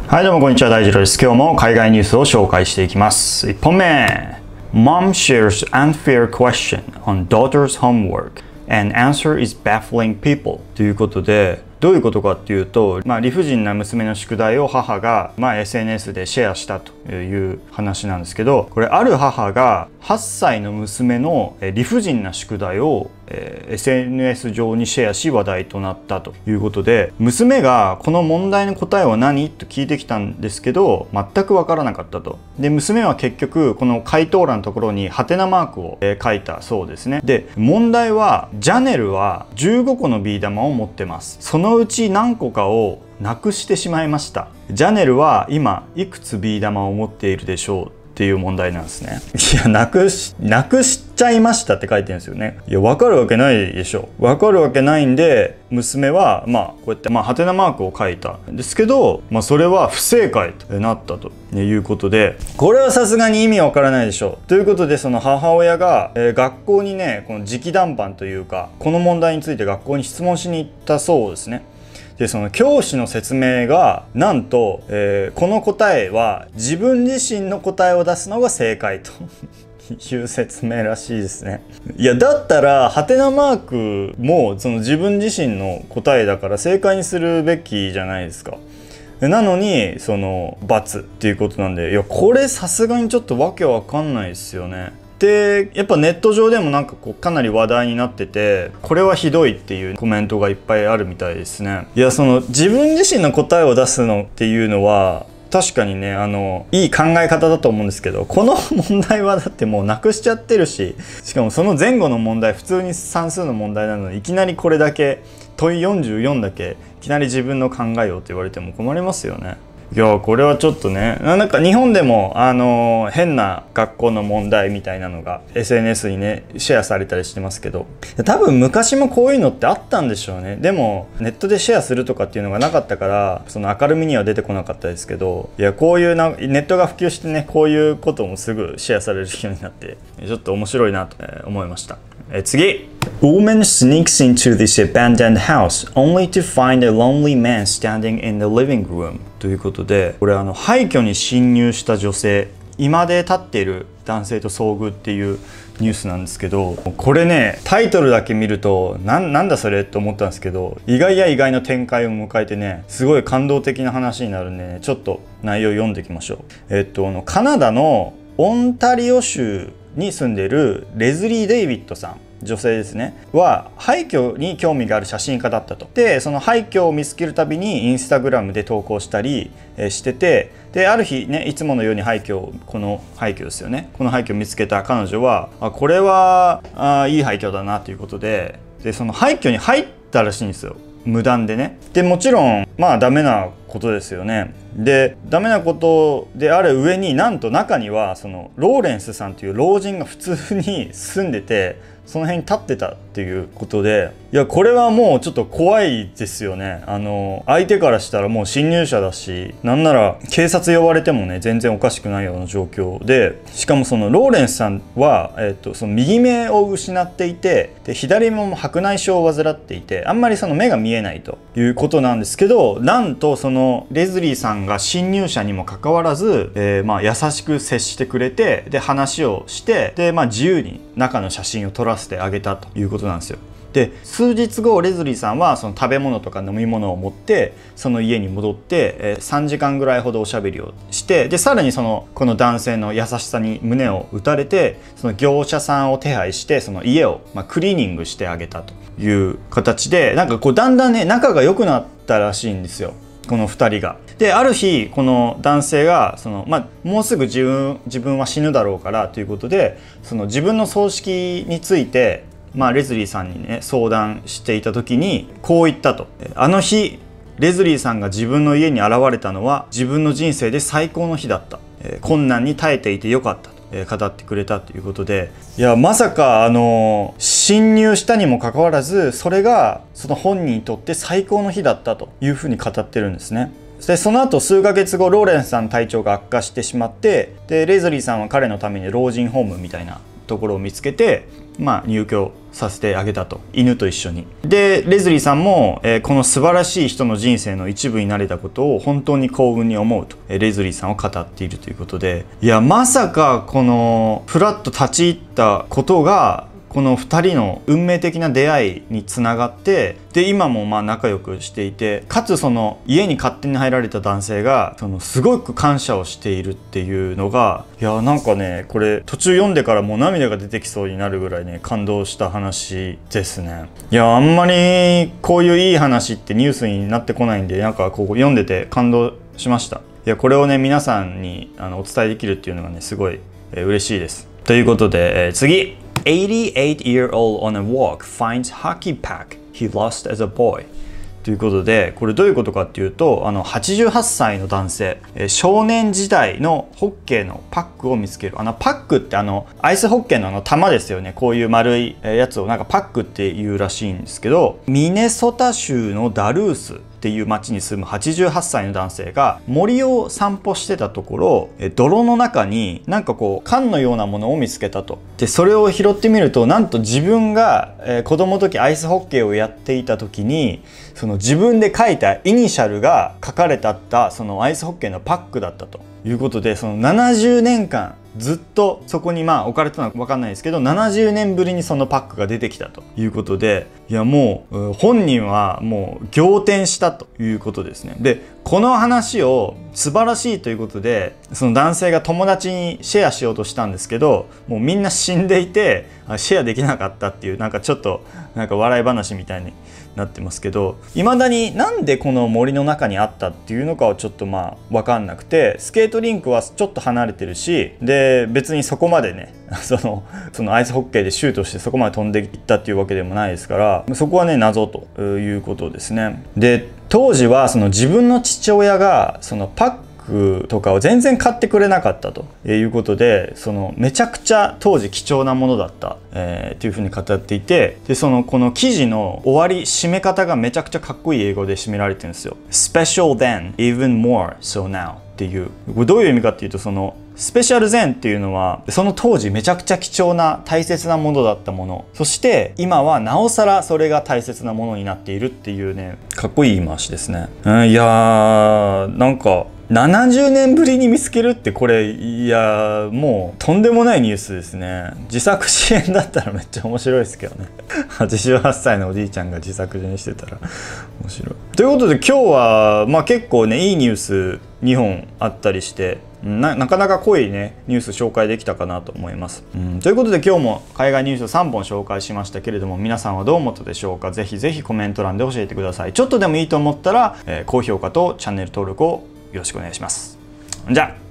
はい、どうもこんにちは、大二郎です。今日も海外ニュースを紹介していきます。1本目。Mom shares unfair question on daughter's homework and answer is baffling people ということで、どういうことかっていうと、理不尽な娘の宿題を母が、SNS でシェアしたという話なんですけど、これある母が8歳の娘の理不尽な宿題をSNS 上にシェアし話題となったということで、娘がこの問題の答えは何と聞いてきたんですけど、全く分からなかったと。で、娘は結局この回答欄のところにハテナマークを書いたそうですね。で、問題はジャネルは15個のビー玉を持ってます。そのうち何個かをなくしてしまいました。ジャネルは今いくつビー玉を持っているでしょうっていう問題なんですね。いや、なくしちゃいましたって書いてるんですよね。いや、わかるわけないでしょ。わかるわけないんで、娘はこうやってハテナマークを書いたんですけど、それは不正解となったということで、これはさすがに意味わからないでしょうということで、その母親が学校にね、この直談判というか、この問題について学校に質問しに行ったそうですね。で、その教師の説明がなんと、この答えは自分自身の答えを出すのが正解という説明らしいですね。いや、だったらハテナマークもその自分自身の答えだから正解にするべきじゃないですか。なのにその×っていうことなんで、いや、これさすがにちょっとわけわかんないですよね。で、やっぱネット上でもかなり話題になってて、これはひどいっていうコメントがいっぱいあるみたいですね。いや、その自分自身の答えを出すのっていうのは確かにね、いい考え方だと思うんですけど、この問題はだってもうなくしちゃってるし、しかもその前後の問題、普通に算数の問題なのに、いきなりこれだけ問い44だけいきなり自分の考えをって言われても困りますよね。いや、これはちょっとね、なんか日本でも変な学校の問題みたいなのが SNS にねシェアされたりしてますけど、多分昔もこういうのってあったんでしょうね。でもネットでシェアするとかっていうのがなかったから、その明るみには出てこなかったですけど、いや、こういうネットが普及してね、こういうこともすぐシェアされるようになって、ちょっと面白いなと思いました。次。Woman sneaks into this abandoned house only to find a lonely man standing in the living room ということで、これ廃墟に侵入した女性、居間で立っている男性と遭遇っていうニュースなんですけど、これね、タイトルだけ見るとなんだそれと思ったんですけど、意外や意外の展開を迎えてね、すごい感動的な話になるんでね、ちょっと内容を読んでいきましょう。カナダのオンタリオ州に住んでいるレズリー・デイビッドさん、女性ですね、は廃墟に興味がある写真家だったと。で、その廃墟を見つけるたびにインスタグラムで投稿したりしてて、で、ある日ね、いつものようにこの廃墟ですよね、この廃墟を見つけた彼女は、これはいい廃墟だなということで、その廃墟に入ったらしいんですよ、無断でね。で、もちろんダメなことですよね。で、ダメなことである上に、なんと中にはそのローレンスさんという老人が普通に住んでて、その辺に立ってたっていうことで、いや、これはもうちょっと怖いですよね。相手からしたらもう侵入者だし、なんなら警察呼ばれてもね、全然おかしくないような状況で、しかもそのローレンスさんは、その右目を失っていて、で、左目も白内障を患っていて、あんまりその目が見えないということなんですけど、なんとそのレズリーさんが侵入者にもかかわらず、優しく接してくれて、で、話をして、で、自由に中の写真を撮らせてあげたということなんですよ。で、数日後レズリーさんはその食べ物とか飲み物を持ってその家に戻って、3時間ぐらいほどおしゃべりをして、で、さらにこの男性の優しさに胸を打たれて、その業者さんを手配してその家をクリーニングしてあげたという形で、なんかこうだんだんね、仲が良くなったらしいんですよ、この2人が。で、ある日この男性がもうすぐ自分は死ぬだろうからということで、その自分の葬式についてレズリーさんにね相談していた時にこう言ったと。あの日レズリーさんが自分の家に現れたのは自分の人生で最高の日だった。困難に耐えていてよかったと語ってくれたということで、いや、まさか侵入したにもかかわらず、それがその本人にとって最高の日だったというふうに語ってるんですね。で、その後数ヶ月後、ローレンスさんの体調が悪化してしまって、で、レズリーさんは彼のために老人ホームみたいなところを見つけて、入居させてあげたと、犬と一緒に。でレズリーさんも、この素晴らしい人の人生の一部になれたことを本当に幸運に思うと、レズリーさんを語っているということで、いやまさかこのフラッと立ち入ったことがこの2人の運命的な出会いにつながって、で今も仲良くしていて、かつその家に勝手に入られた男性がすごく感謝をしているっていうのが、いやなんかね、これ途中読んでからもう涙が出てきそうになるぐらいね、感動した話ですね。いやあんまりこういういい話ってニュースになってこないんで、なんかこう読んでて感動しました。いやこれをね皆さんにお伝えできるっていうのがねすごい嬉しいです。ということで、次。88-year-old on a walk finds hockey pack he lost as a boy ということで、これどういうことかっていうと、88歳の男性、少年時代のホッケーのパックを見つける。パックってアイスホッケーの玉ですよね。こういう丸いやつをなんかパックっていうらしいんですけど、ミネソタ州のダルースっていう町に住む88歳の男性が森を散歩してたところ、泥の中になんかこう缶のようなものを見つけたと。でそれを拾ってみると、なんと自分が子供の時アイスホッケーをやっていた時にその自分で書いたイニシャルが書かれてあったそのアイスホッケーのパックだったということで、その70年間ずっとそこに置かれてたのか分かんないですけど、70年ぶりにそのパックが出てきたということで、いやもう本人はもう仰天したということですね。でこの話を素晴らしいということで、その男性が友達にシェアしようとしたんですけど、もうみんな死んでいてシェアできなかったっていう、なんかちょっとなんか笑い話みたいになってますけど、未だになんでこの森の中にあったっていうのかはちょっと分かんなくて、スケートリンクはちょっと離れてるし、で別にそこまでねそのアイスホッケーでシュートしてそこまで飛んでいったっていうわけでもないですから、そこはね謎ということですね。で当時はその自分の父親がそのパックとかを全然買ってくれなかったということで、そのめちゃくちゃ当時貴重なものだった、っていうふうに語っていて、でこの記事の終わり締め方がめちゃくちゃかっこいい英語で締められてるんですよ。Special then, even more so now っていう、これどういう意味かっていうと、そのスペシャルゼンっていうのはその当時めちゃくちゃ貴重な大切なものだったもの、そして今はなおさらそれが大切なものになっているっていうね、かっこいい言い回しですね。いやーなんか70年ぶりに見つけるってこれ、いやもうとんでもないニュースですね。自作自演だったらめっちゃ面白いですけどね88歳のおじいちゃんが自作自演してたら面白い。ということで今日は結構ねいいニュース2本あったりして、なかなか濃いねニュース紹介できたかなと思います。ということで今日も海外ニュース3本紹介しましたけれども、皆さんはどう思ったでしょうか。ぜひぜひコメント欄で教えてください。ちょっとでもいいと思ったら、高評価とチャンネル登録をよろしくお願いします。じゃあ